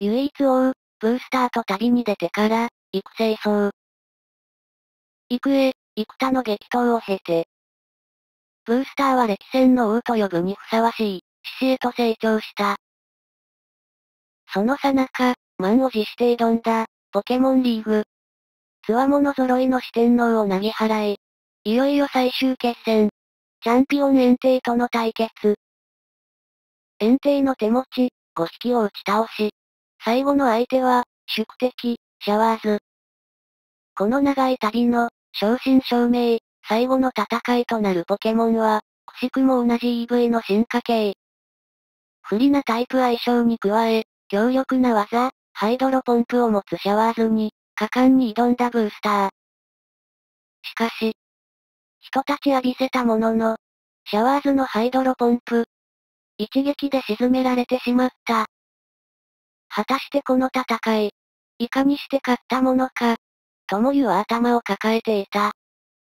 唯一王、ブースターと旅に出てから、育成層。幾重、幾多の激闘を経て、ブースターは歴戦の王と呼ぶにふさわしい、獅子へと成長した。その最中、満を持して挑んだ、ポケモンリーグ。強者揃いの四天王をなぎ払い、いよいよ最終決戦、チャンピオン炎帝との対決。炎帝の手持ち、5匹を打ち倒し、最後の相手は、宿敵、シャワーズ。この長い旅の、正真正銘、最後の戦いとなるポケモンは、くしくも同じ EV の進化系。不利なタイプ相性に加え、強力な技、ハイドロポンプを持つシャワーズに、果敢に挑んだブースター。しかし、一立ち浴びせたものの、シャワーズのハイドロポンプ、一撃で沈められてしまった。果たしてこの戦い、いかにして勝ったものか、ともゆは頭を抱えていた。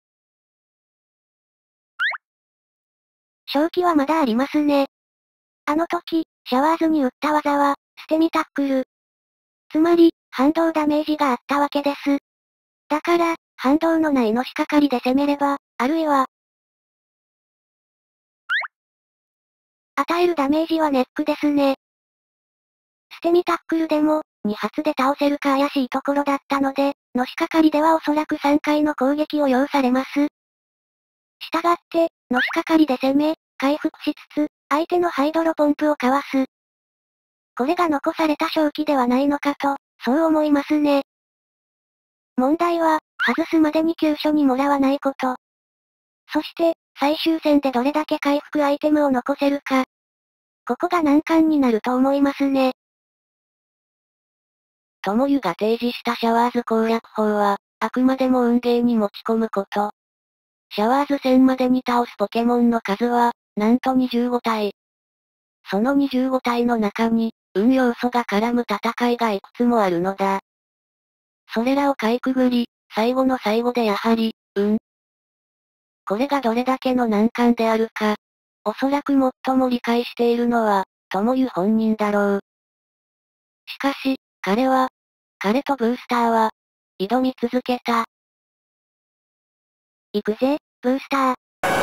勝機はまだありますね。あの時、シャワーズに打った技は、捨て身タックル。つまり、反動ダメージがあったわけです。だから、反動のないのしかかりで攻めれば、あるいは、与えるダメージはネックですね。捨て身タックルでも、2発で倒せるか怪しいところだったので、のしかかりではおそらく3回の攻撃を要されます。したがって、のしかかりで攻め、回復しつつ、相手のハイドロポンプをかわす。これが残された勝機ではないのかと、そう思いますね。問題は、外すまでに急所にもらわないこと。そして、最終戦でどれだけ回復アイテムを残せるか。ここが難関になると思いますね。 ともゆが提示したシャワーズ攻略法は、あくまでも運ゲーに持ち込むこと。シャワーズ戦までに倒すポケモンの数は、なんと25体。その25体の中に、運要素が絡む戦いがいくつもあるのだ。それらをかいくぐり、最後の最後でやはり、これがどれだけの難関であるか。おそらく最も理解しているのは、ともゆ本人だろう。しかし、彼とブースターは、挑み続けた。 行くぜ、ブースター。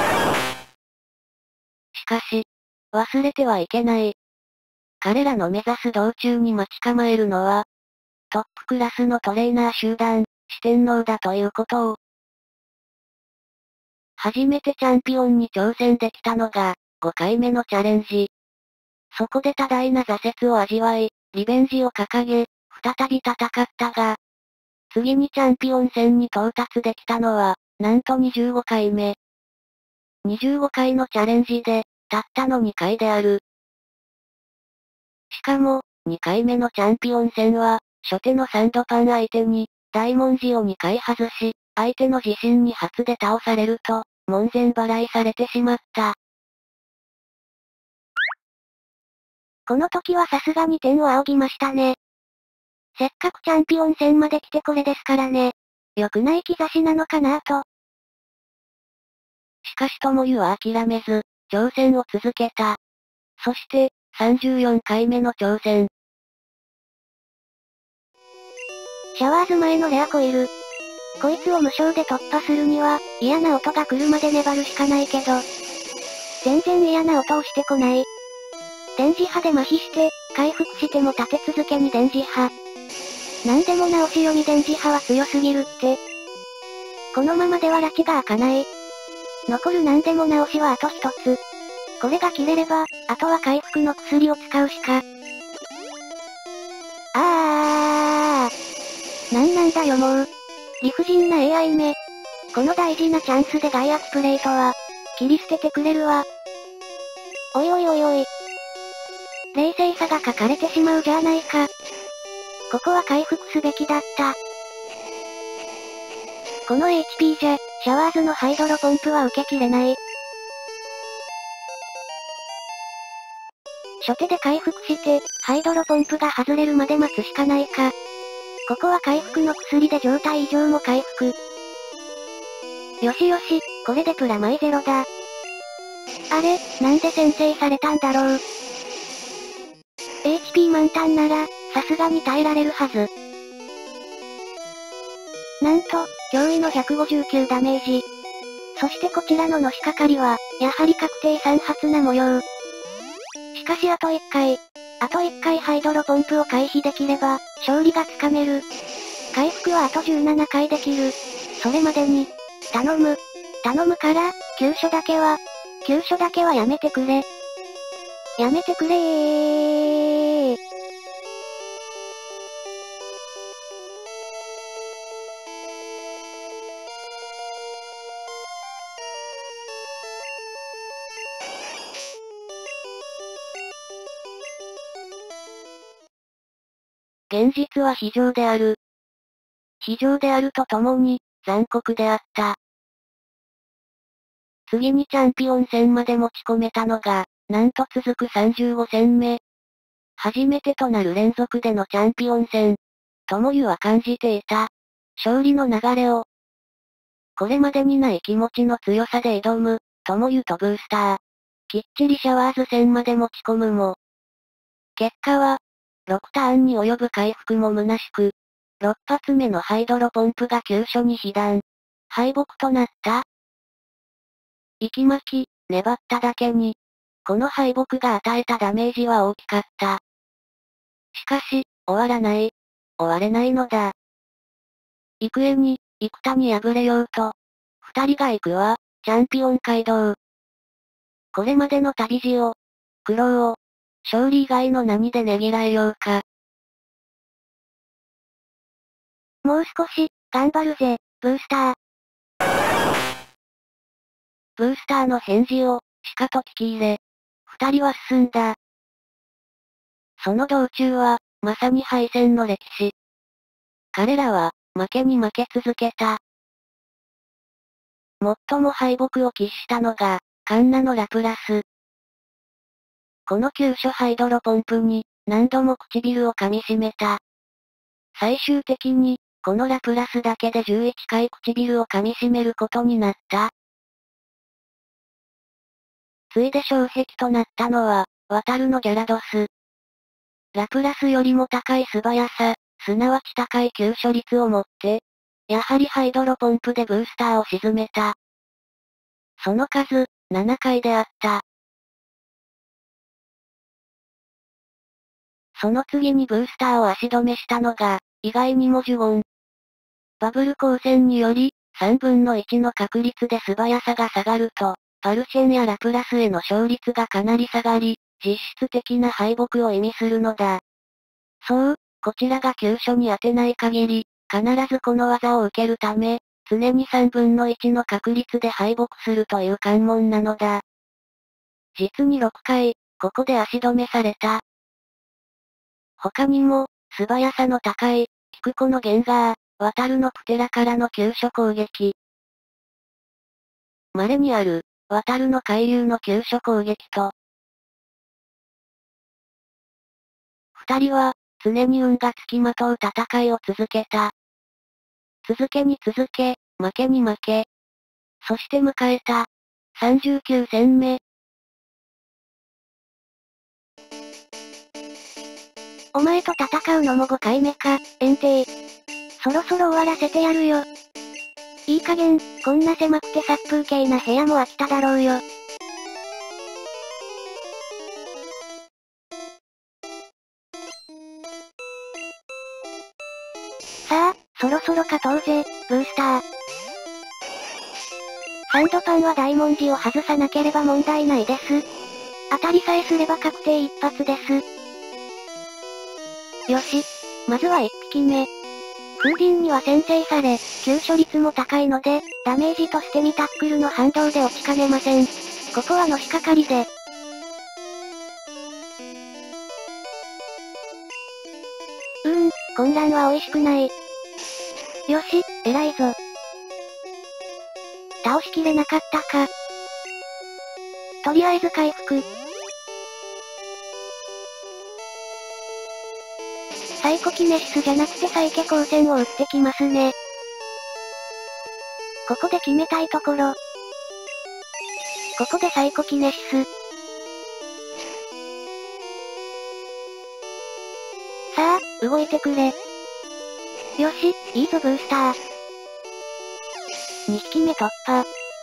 しかし、忘れてはいけない。彼らの目指す道中に待ち構えるのは、トップクラスのトレーナー集団、四天王だということを。初めてチャンピオンに挑戦できたのが、5回目のチャレンジ。そこで多大な挫折を味わい、リベンジを掲げ、再び戦ったが、次にチャンピオン戦に到達できたのは、なんと25回目。25回のチャレンジで、たったの2回である。しかも、2回目のチャンピオン戦は、初手のサンドパン相手に、大文字を2回外し、相手の自信に発で倒されると、門前払いされてしまった。 この時はさすがに天を仰ぎましたね。せっかくチャンピオン戦まで来てこれですからね。良くない兆しなのかなぁと。 しかしともゆは諦めず、挑戦を続けた。そして、34回目の挑戦。 シャワーズ前のレアコイル。こいつを無償で突破するには、嫌な音が来るまで粘るしかないけど、全然嫌な音をしてこない。電磁波で麻痺して、回復しても立て続けに電磁波。なんでも直し読み電磁波は強すぎるって。このままでは拉致が開かない。残るなんでも直しはあと一つ。これが切れれば、あとは回復の薬を使うしか。なんだよもう。理不尽な AI め。この大事なチャンスでガイアップレートは、切り捨ててくれるわ。おいおいおいおい。冷静さが書かれてしまうじゃないか。ここは回復すべきだった。この HP じゃ、シャワーズのハイドロポンプは受けきれない。初手で回復して、ハイドロポンプが外れるまで待つしかないか。ここは回復の薬で状態異常も回復。よしよし、これでプラマイゼロだ。あれ、なんで先制されたんだろう。HP 満タンなら、 さすがに耐えられるはず。なんと、驚異の159ダメージ。そしてこちらののしかかりは、やはり確定3発な模様。しかしあと1回。あと1回ハイドロポンプを回避できれば、勝利がつかめる。回復はあと17回できる。それまでに、頼む。頼むから、急所だけはやめてくれ。やめてくれー。 現実は非常である。非常であるとともに、残酷であった。次にチャンピオン戦まで持ち込めたのが、なんと続く35戦目。初めてとなる連続でのチャンピオン戦。ともゆは感じていた。勝利の流れを。これまでにない気持ちの強さで挑む、ともゆとブースター。きっちりシャワーズ戦まで持ち込むも。結果は、6ターンに及ぶ回復も虚しく、6発目のハイドロポンプが急所に被弾。敗北となった。息巻き、粘っただけに、この敗北が与えたダメージは大きかった。しかし、終わらない。終われないのだ。幾重に、幾多に敗れようと。二人が行くは、チャンピオン街道。これまでの旅路を、苦労を、勝利以外の何でねぎらえようか。 もう少し、頑張るぜ、ブースター。 ブースターの返事を、しかと聞き入れ。二人は進んだ。その道中は、まさに敗戦の歴史。彼らは、負けに負け続けた。最も敗北を喫したのが、カンナのラプラス。この急所ハイドロポンプに、何度も唇を噛み締めた。最終的に、このラプラスだけで11回唇を噛み締めることになった。ついで障壁となったのは、ワタルのギャラドス。ラプラスよりも高い素早さ、すなわち高い急所率を持って、やはりハイドロポンプでブースターを沈めた。その数、7回であった。その次にブースターを足止めしたのが、意外にもジュゴン。バブル光線により、3分の1の確率で素早さが下がると、パルシェンやラプラスへの勝率がかなり下がり、実質的な敗北を意味するのだ。そう、こちらが急所に当てない限り、必ずこの技を受けるため、常に3分の1の確率で敗北するという関門なのだ。実に6回、ここで足止めされた。他にも、素早さの高い、キクコのゲンガー、ワタルのプテラからの急所攻撃。稀にある、ワタルの回遊の急所攻撃と。二人は、常に運がつきまとう戦いを続けた。続けに続け、負けに負け。そして迎えた、39戦目。 お前と戦うのも5回目か、炎帝。そろそろ終わらせてやるよ。いい加減、こんな狭くて殺風景な部屋も飽きただろうよ。さあ、そろそろ勝とうぜ、ブースター。サンドパンは大文字を外さなければ問題ないです。当たりさえすれば確定一発です。よし。まずは1匹目。フーディンには先制され、急所率も高いので、ダメージとしてミタックルの反動で落ちかねません。ここはのしかかりで。混乱は美味しくない。よし、偉いぞ。倒しきれなかったか。とりあえず回復。サイコキネシスじゃなくてサイケ光線を打ってきますね。ここで決めたいところ。ここでサイコキネシス。 さあ、動いてくれ。よし、いいぞブースター。2匹目突破。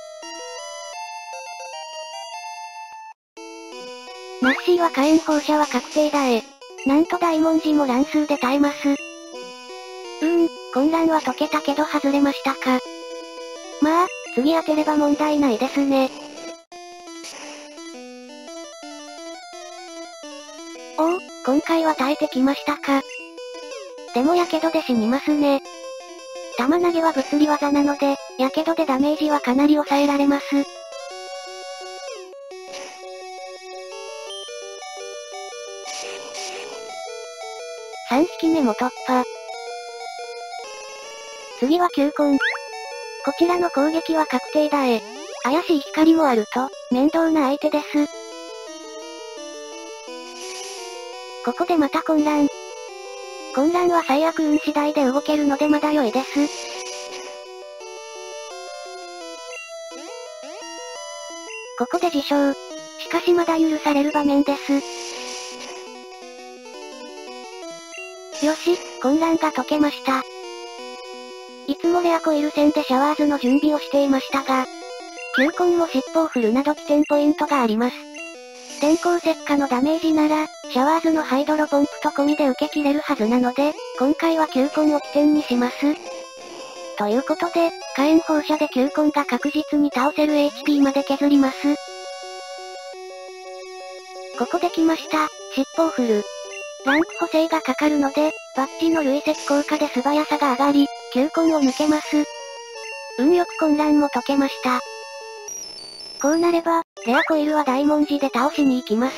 ナッシーは火炎放射は確定だなんと大文字も乱数で耐えます。混乱は解けたけど外れましたか。まあ、次当てれば問題ないですね。おお、今回は耐えてきましたか。でも火傷で死にますね。弾投げは物理技なので、火傷でダメージはかなり抑えられます。3匹目も突破。次は球根。こちらの攻撃は確定だ怪しい光もあると、面倒な相手です。ここでまた混乱。混乱は最悪運次第で動けるのでまだ良いです。ここで自傷。しかしまだ許される場面です。よし、混乱が解けました。いつもレアコイル戦でシャワーズの準備をしていましたが、球根も尻尾を振るなど起点ポイントがあります。電光石火のダメージなら、シャワーズのハイドロポンプと込みで受け切れるはずなので、今回は球根を起点にします。ということで、火炎放射で球根が確実に倒せる HP まで削ります。ここで来ました、尻尾を振る。ランク補正がかかるので、バッジの累積効果で素早さが上がり、球根を抜けます。運よく混乱も解けました。こうなれば、レアコイルは大文字で倒しに行きます。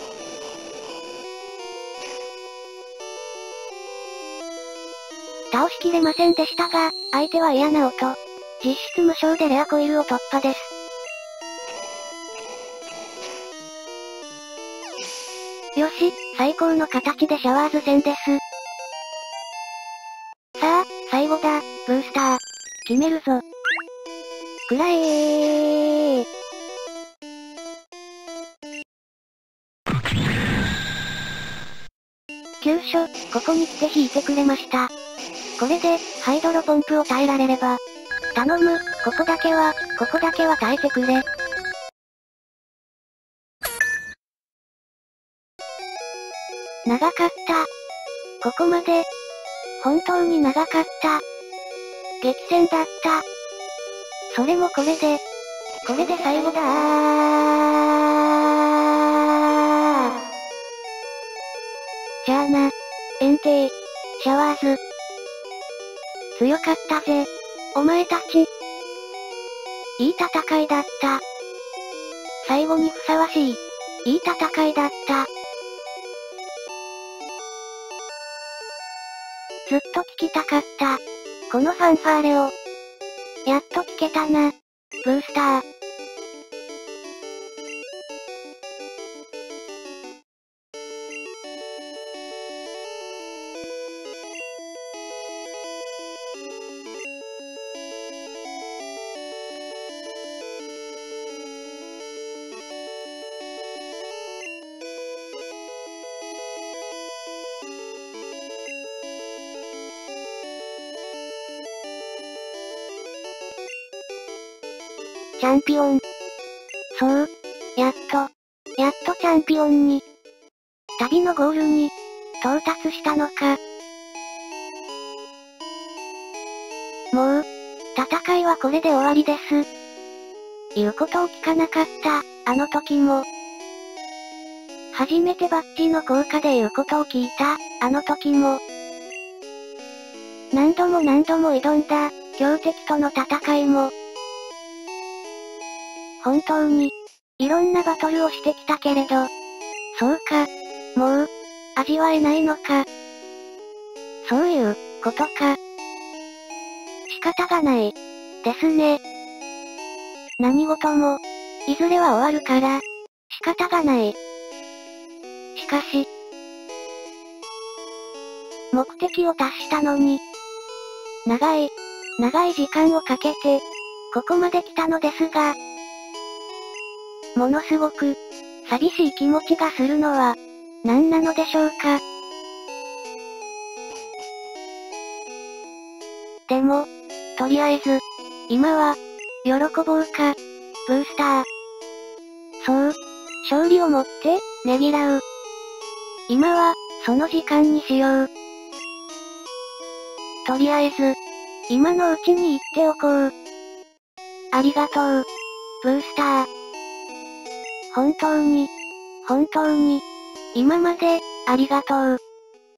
倒しきれませんでしたが、相手は嫌な音。実質無償でレアコイルを突破です。よし、最高の形でシャワーズ戦です。さあ、最後だ、ブースター。決めるぞ。くらえー。急所、ここに来て引いてくれました。これで、ハイドロポンプを耐えられれば。頼む、ここだけは耐えてくれ。長かった。ここまで。本当に長かった。激戦だった。それもこれで最後だじゃあな。炎帝。シャワーズ。強かったぜ。お前たち。いい戦いだった。最後にふさわしい。いい戦いだった。ずっと聞きたかった。このファンファーレを。やっと聞けたな。ブースター。チャンピオン。そう。やっとチャンピオンに。旅のゴールに、到達したのか。もう、戦いはこれで終わりです。言うことを聞かなかった、あの時も。初めてバッジの効果で言うことを聞いた、あの時も。何度も挑んだ、強敵との戦いも。本当に、いろんなバトルをしてきたけれど。そうか。もう、味わえないのか。そういう、ことか。仕方がない。ですね。何事も、いずれは終わるから、仕方がない。しかし、目的を達したのに、長い時間をかけて、ここまで来たのですが、ものすごく、寂しい気持ちがするのは、何なのでしょうか。 でも、とりあえず、今は、喜ぼうか。ブースター。そう。勝利をもって、ねぎらう。今は、その時間にしよう。とりあえず、今のうちに言っておこう。ありがとう。ブースター。本当に、今まで、ありがとう。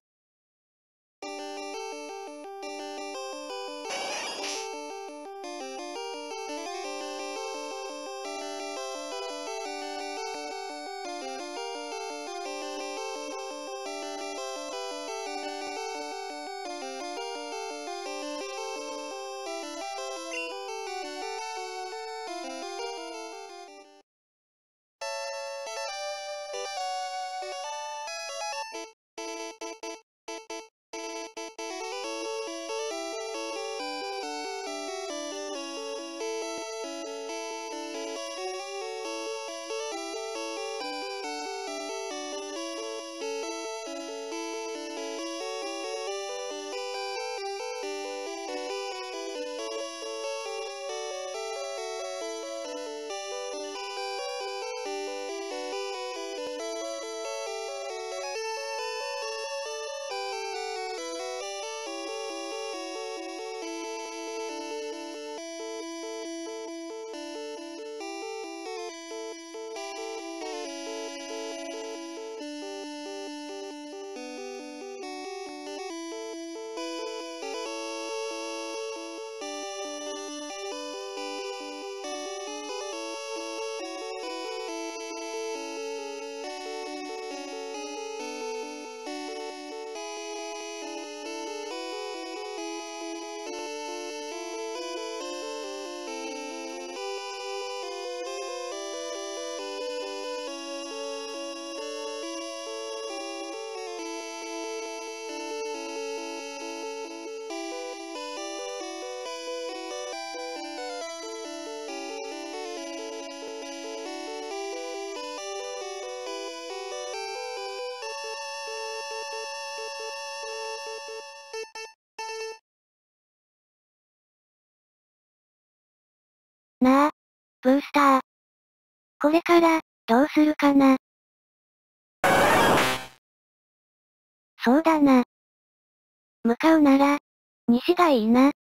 なあ、ブースター。これから、どうするかな。そうだな。向かうなら、西がいいな。